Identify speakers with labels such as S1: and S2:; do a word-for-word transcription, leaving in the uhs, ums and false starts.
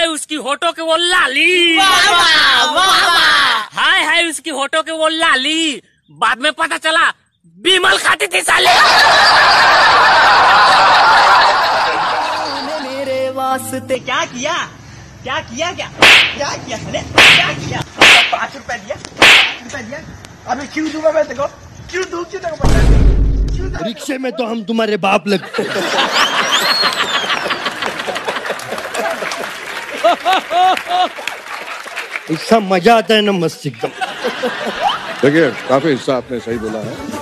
S1: हाय उसकी होठों के वो लाली, हाय हाय उसकी होठों के वो लाली। बाद में पता चला बीमल खाती थी साले।
S2: मेरे वास्ते क्या किया क्या किया क्या क्या किया मैंने क्या किया? पाँच रुपए दिया पाँच रुपए दिया। अभी क्यों दूंगा मैं देखो, क्यों दूं क्यों देखो?
S3: रिक्शे में तो हम तुम्हारे बाप लगते। इसका मजा आता है ना मस्त एकदम।
S4: देखिए काफी हिस्सा आपने सही बोला है।